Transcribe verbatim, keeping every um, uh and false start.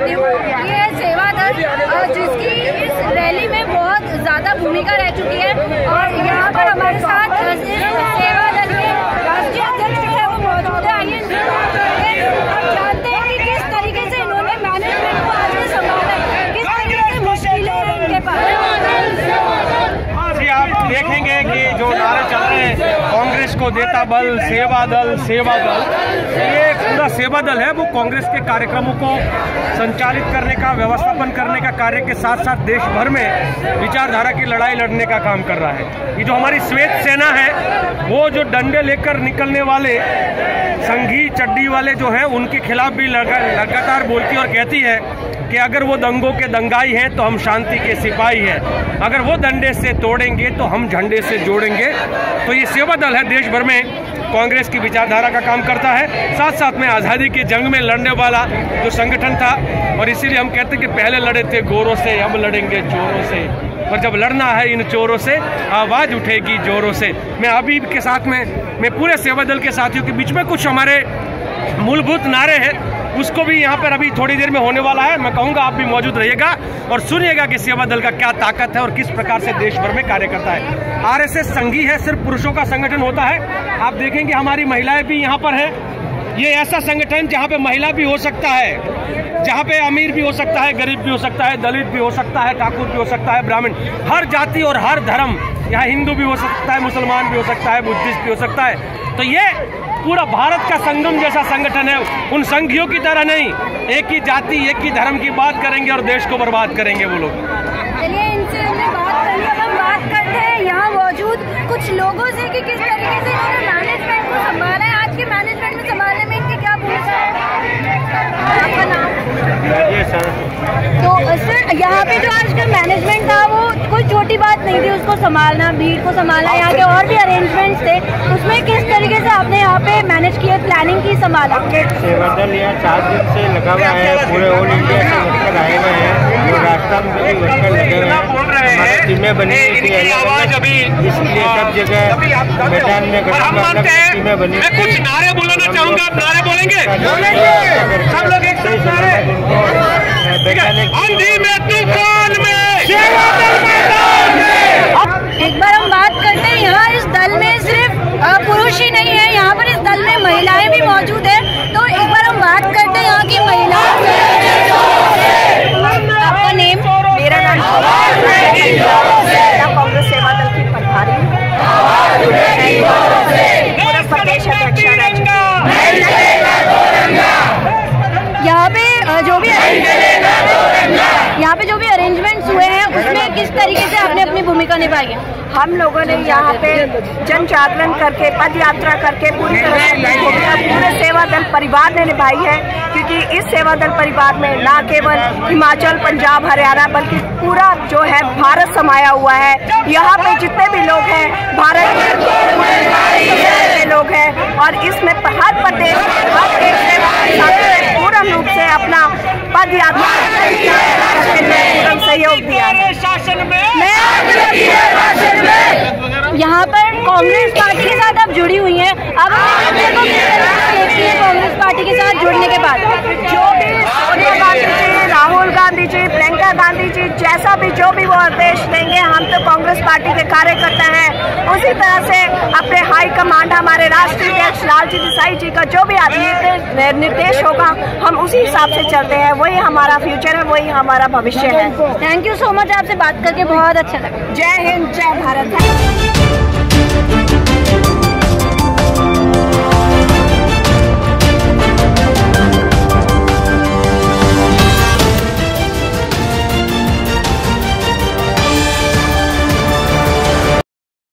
रही हूँ। ये है सेवा दल, जिसकी इस रैली में बहुत ज़्यादा भूमिका रह चुकी है और यहाँ पर हमारे साथ सेवा दल के राष्ट्रीय अध्यक्ष जो है वो मौजूद है। आइए हम जानते हैं कि किस तरीके से इन्होंने मैनेजमेंट को आगे संभाला है, किस तरीके से मुश्किलें हैं इनके पास। जी आप देखेंगे कि जो नारे चल रहे हैं, कांग्रेस को देता बल, सेवा दल सेवा दल, ये पूरा सेवा दल है। वो कांग्रेस के कार्यक्रमों को संचालित करने का, व्यवस्थापन करने का कार्य के साथ साथ देश भर में विचारधारा की लड़ाई लड़ने का काम कर रहा है। ये जो हमारी श्वेत सेना है, वो जो डंडे लेकर निकलने वाले संघी चड्डी वाले जो हैं, उनके खिलाफ भी लगातार बोलती और कहती है कि अगर वो दंगों के दंगाई हैं तो हम शांति के सिपाही हैं, अगर वो डंडे से तोड़ेंगे तो हम झंडे से जोड़ेंगे। तो ये सेवा दल है, देश भर में कांग्रेस की विचारधारा का काम करता है। साथ साथ में आज़ादी की जंग में लड़ने वाला जो संगठन था, और इसीलिए हम कहते हैं कि पहले लड़े थे गोरों से, अब लड़ेंगे चोरों से, और जब लड़ना है इन चोरों से आवाज़ उठेगी जोरों से। मैं अभी के साथ में मैं पूरे सेवा दल के साथियों के बीच में कुछ हमारे मूलभूत नारे हैं, उसको भी यहाँ पर अभी थोड़ी देर में होने वाला है। मैं कहूँगा आप भी मौजूद रहिएगा और सुनिएगा कि सेवा दल का क्या ताकत है और किस प्रकार से देश भर में कार्य करता है। आरएसएस संघी है, सिर्फ पुरुषों का संगठन होता है। आप देखेंगे हमारी महिलाएं भी यहाँ पर हैं। ये ऐसा संगठन जहाँ पे महिला भी हो सकता है, जहाँ पे अमीर भी हो सकता है, गरीब भी हो सकता है, दलित भी हो सकता है, ठाकुर भी हो सकता है, ब्राह्मण, हर जाति और हर धर्म, यहाँ हिंदू भी हो सकता है, मुसलमान भी हो सकता है, बुद्धिस्ट भी हो सकता है। तो ये पूरा भारत का संगम जैसा संगठन है। उन संघियों की तरह नहीं, एक ही जाति एक ही धर्म की बात करेंगे और देश को बर्बाद करेंगे वो लोग। चलिए इनसे हमने बात कर ली, अब हम बात करते हैं यहाँ मौजूद कुछ लोगों से कि किस तरीके से इन्होंने मैनेजमेंट को संभाला है। आज के मैनेजमेंट में संभालने में इनकी क्या भूमिका है? आपका नाम? तो सर, यहाँ पे जो आज का मैनेजमेंट था वो कोई छोटी बात नहीं थी, उसको संभालना, भीड़ को संभालना, यहाँ के और भी अरेंजमेंट्स थे, उसमें किस तरीके से आपने यहाँ पे मैनेज किया, प्लानिंग की, संभाला? सेवा दल यहाँ चार दिन से लगा हुआ है, पूरे ऑल इंडिया से वर्कर आए हुए हैं और रास्ता में भी वर्कर लगे हुए हैं। हमारी टीमें बनी हुई थी, इसलिए सब जगह मैदान में टीमें बनी। मैं कुछ नारे बुलाना चाहूँगा, आप नारे बोलेंगे? सब लोग एक साथ नारे। आंधी में, तूफान में, सेवा दल मैदान में। एक बार हम बात करते हैं, यहाँ इस दल में सिर्फ पुरुष ही नहीं है, यहाँ पर इस दल में महिलाएं भी मौजूद है। तो एक बार हम बात करते हैं यहाँ की महिलाओं से। आपका नेम? मेरा नाम कांग्रेस सेवा दल की प्रभारी पूरा प्रदेश अध्यक्ष। यहाँ पे जो भी यहाँ पे जो भी अरेंजमेंट्स हुए हैं उसमें किस तरीके से आपने अपनी भूमिका निभाई है? हम लोगों ने यहाँ पे जन जागरण करके, पद यात्रा करके पूरी तरह से भूमिका पूरे सेवा दल परिवार ने निभाई है, क्योंकि इस सेवा दल परिवार में न केवल हिमाचल, पंजाब, हरियाणा बल्कि पूरा जो है भारत समाया हुआ है। यहाँ पे जितने भी लोग हैं भारत के लोग हैं और इसमें हर प्रदेश हर एक सेवा पूर्ण रूप से अपना पद यात्रा पूर्ण सहयोग दिया है। यहाँ पर कांग्रेस पार्टी के साथ आप जुड़ी हुई हैं, अब देखती है कांग्रेस पार्टी के साथ जुड़ने के बाद जो भी सोनिया गांधी जी, राहुल गांधी जी, प्रियंका गांधी जी जैसा भी जो भी वो आदेश देंगे, हम तो कांग्रेस पार्टी के कार्यकर्ता हैं। उसी तरह से अपने हाई कमांड, हमारे राष्ट्रीय अध्यक्ष लालजी देसाई जी का जो भी निर्देश होगा हम उसी हिसाब से चलते हैं। वही हमारा फ्यूचर है, वही हमारा भविष्य है। थैंक यू सो मच, आपसे बात करके बहुत अच्छा लगा। जय हिंद, जय भारत।